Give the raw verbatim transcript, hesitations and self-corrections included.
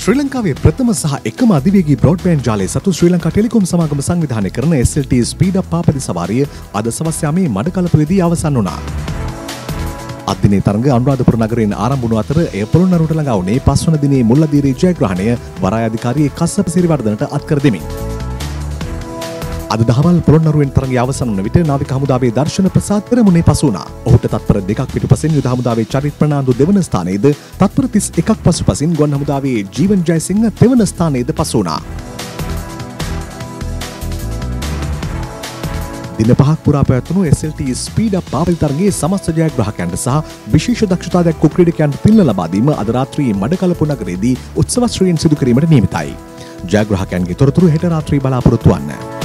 ශ්‍රී ලංකාවේ ප්‍රථම සහ එකම අධිවේගී බ්‍රෝඩ්බෑන්ඩ් ජාලය සතු ශ්‍රී ලංකා ටෙලිකොම් සමාගම සංවිධානය කරන S L T speed up පාපති සවාරිය අද සවස් යාමේ මඩකලපුවේදී අවසන් වුණා. අත්දිනේ තරඟ අනුරාධපුර නගරයෙන් ආරම්භ වුණු අතර එය පොළොන්නරුවට ළඟා වුණේ පස්වන දිනේ මුල්ලදීරේ ජයග්‍රහණය වරාය අධිකාරී කස්සප සිරිවර්ධනට අත්කර දෙමින්. අද දහවල් පොළොන්නරුවෙන් තරඟය අවසන් වන විට නාවික හමුදාවේ දර්ශන ප්‍රසාද් පෙරමුණේ පසු වුණා. ඔහුට තත්පර දෙකක් පිටුපසින් යුද හමුදාවේ චරිත් ප්‍රනාන්දු දෙවන ස්ථානයේද තත්පර තිස් එකක් පසුපසින් ගුවන් හමුදාවේ ජීවන් ජයසිංහ තෙවන ස්ථානයේද පසු වුණා. දින පහක් පුරා පැවැත්වුණු S L T speed up පාපති තරගයේ සමස්ත ජයග්‍රාහකයන්ට සහ විශේෂ දක්ෂතා දැක්වූ ක්‍රීඩකයන්ට පිල්ල ලබා දීම අද රාත්‍රී මඩකලපු නගරයේදී උත්සව ශ්‍රීයෙන් සිදු කිරීමට නියමිතයි. ජයග්‍රාහකයන්ගේ තොරතුරු හෙට රාත්‍රී බලාපොරොත්තු වන්න.